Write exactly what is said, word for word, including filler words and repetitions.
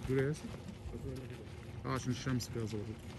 بتقول ايه يا ياسر؟ اه عشان الشمس كده ظبطت.